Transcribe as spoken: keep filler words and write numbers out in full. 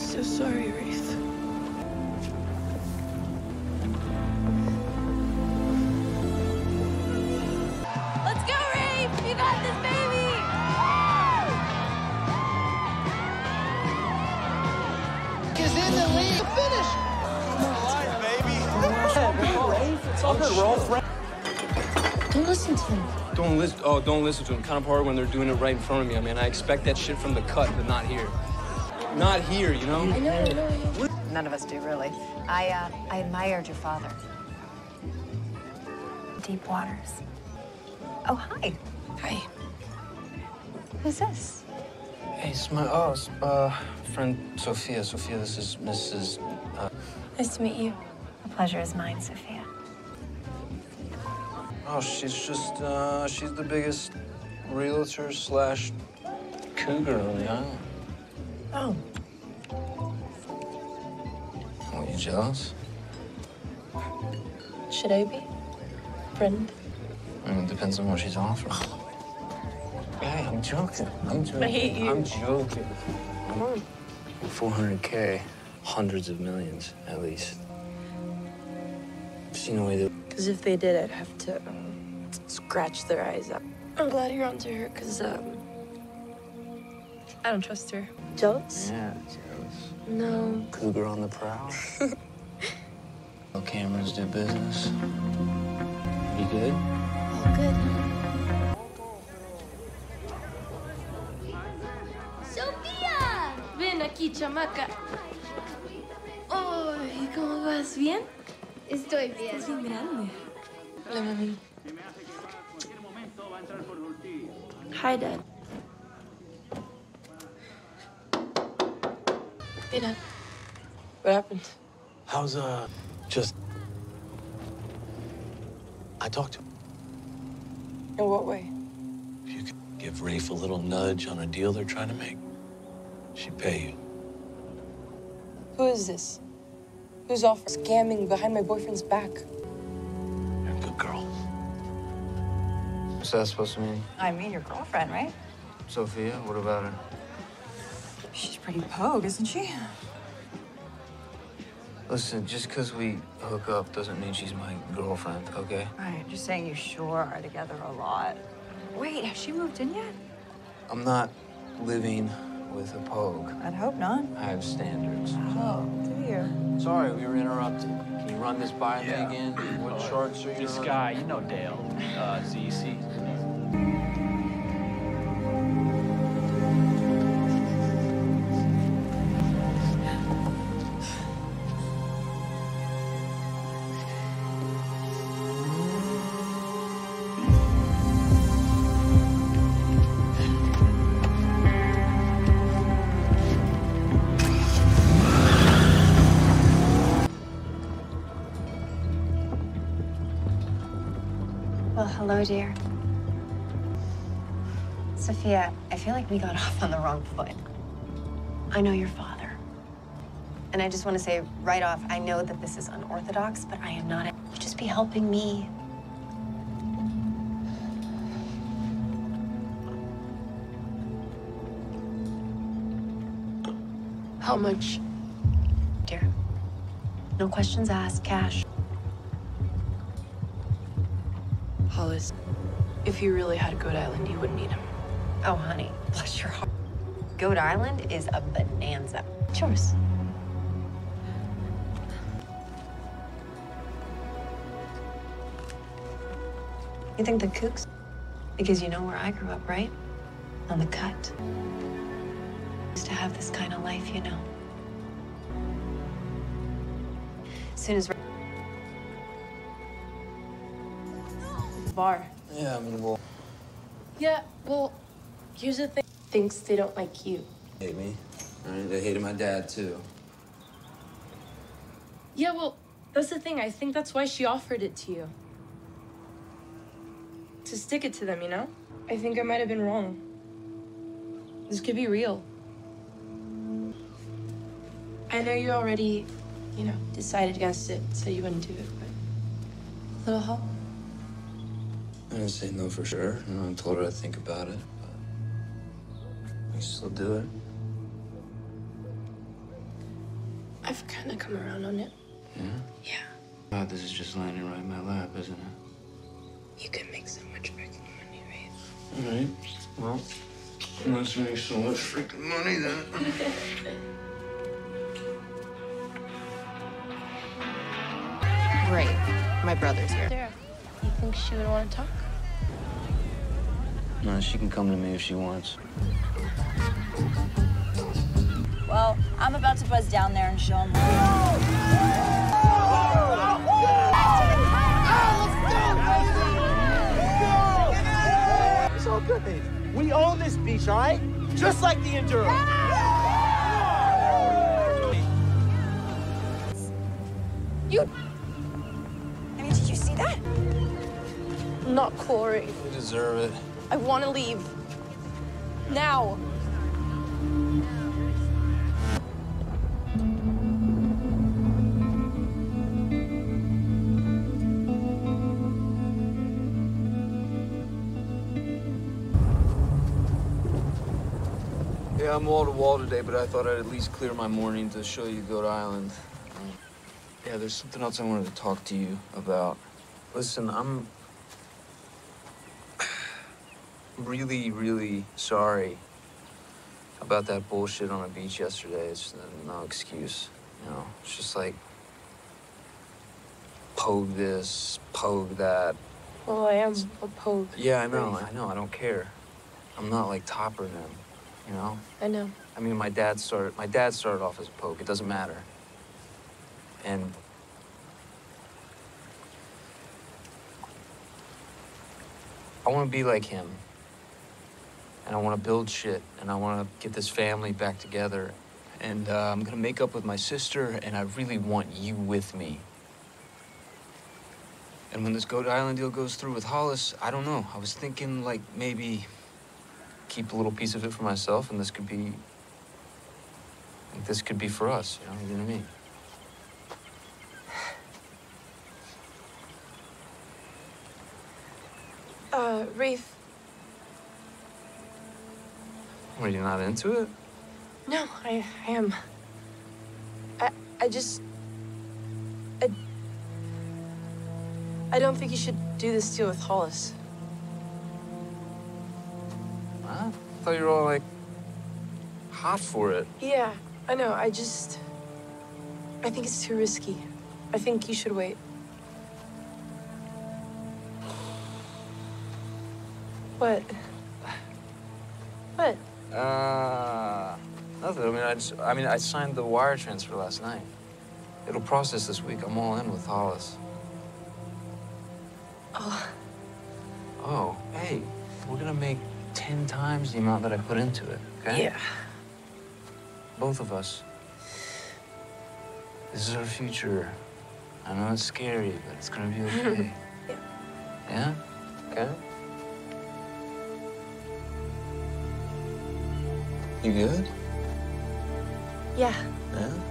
so sorry, Wraith. Let's go, Wraith! You got this, baby! Is in the league. Finish. Alive, baby. It's all good. We're all friends. Don't listen to them. Don't listen. Oh, don't listen to them. Kind of hard when they're doing it right in front of me. I mean, I expect that shit from the cut, but not here. Not here, you know. I know, I know, I know. None of us do, really. I, uh, I admired your father. Deep waters. Oh, hi. Hi. Who's this? Hey, it's my oh, it's, uh, friend Sophia. Sophia, this is Missus Uh... Nice to meet you. The pleasure is mine, Sophia. Oh, she's just uh, she's the biggest realtor slash cougar on the island. Oh. Are you jealous? Should I be? Friend? I mean, it depends on what she's offering. Hey, I'm joking. I'm joking. I hate you. I'm joking. Come on. four hundred K, hundreds of millions, at least. I've seen a way that... Because if they did, I'd have to um, scratch their eyes out. I'm glad you're onto her, because um, I don't trust her. Jealous? Yeah, jealous. No. Cougar on the prowl. How cameras do business. You good? All good. ¡Sofía! Ven aquí, chamaca. Oh, ¿y cómo vas? ¿Bien? Estoy bien. Es bien grande. Hola, mami. Hi, Dad. Hey, Dad. What happened? How's, uh, just... I talked to him. In what way? If you could give Rafe a little nudge on a deal they're trying to make, she'd pay you. Who is this? Who's off scamming behind my boyfriend's back? You're a good girl. What's that supposed to mean? I mean, your girlfriend, right? Sophia, what about her? She's pretty pogue, isn't she? Listen, just because we hook up doesn't mean she's my girlfriend, okay? Right, just saying you sure are together a lot. Wait, has she moved in yet? I'm not living with a pogue. I'd hope not. I have standards. Oh, do you? Sorry, we were interrupted. Can you run this by Yeah. me again? What charts are you This running? guy, you know Dale, uh, Z C. Well, hello, dear. Sophia, I feel like we got off on the wrong foot. I know your father. And I just want to say right off, I know that this is unorthodox, but I am not. You just be helping me. How much? Dear, no questions asked, cash. Hollis, if you really had Goat Island, you wouldn't need him. Oh, honey, bless your heart. Goat Island is a bonanza. It's yours. You think the kooks? Because you know where I grew up, right? On the cut. Used to have this kind of life, you know. As soon as Bar. Yeah, I mean, well, Yeah, well, here's the thing. Thinks they don't like you. hate me. Right? They hated my dad, too. Yeah, well, that's the thing. I think that's why she offered it to you. To stick it to them, you know? I think I might have been wrong. This could be real. I know you already, you know, decided against it, said you wouldn't do it, but a little help? I didn't say no for sure. You know, I told her I'd think about it, but I can still do it. I've kind of come around on it. Yeah? Yeah. God, this is just landing right in my lap, isn't it? You could make so much freaking money, Rafe. All right. Well, let's make so much freaking money then. Great. My brother's here. Sarah, you think she would want to talk? No, she can come to me if she wants. Well, I'm about to buzz down there and show him. It's all good, baby. We own this beach, all right? Just like the Enduro. You. I mean, did you see that? Not cool, Rafe. You deserve it. I want to leave. Now. Yeah, I'm wall to wall today, but I thought I'd at least clear my morning to show you Goat Island. Um, yeah, there's something else I wanted to talk to you about. Listen, I'm really, really sorry about that bullshit on the beach yesterday. It's no excuse, you know. It's just like pogue this, pogue that. Well, I am a pogue. Yeah, I know, I know, I don't care. I'm not like Topper them, you know? I know. I mean, my dad started, my dad started off as a pogue. It doesn't matter. And I want to be like him. And I want to build shit. And I want to get this family back together. And uh, I'm going to make up with my sister. And I really want you with me. And when this Goat Island deal goes through with Hollis, I don't know. I was thinking, like, maybe keep a little piece of it for myself. And this could be, like, this could be for us. You know, you know what I mean? Uh, Rafe. Are you not into it? No, I, I am. I, I just... I... I don't think you should do this deal with Hollis. I thought you were all, like, hot for it. Yeah, I know. I just... I think it's too risky. I think you should wait. What? What? Uh, nothing. I mean, I just, I mean, I signed the wire transfer last night. It'll process this week. I'm all in with Hollis. Oh. Oh, hey, we're gonna make ten times the amount that I put into it, okay? Yeah. Both of us. This is our future. I know it's scary, but it's gonna be okay. Yeah. Yeah? Okay? You good? Yeah. Yeah?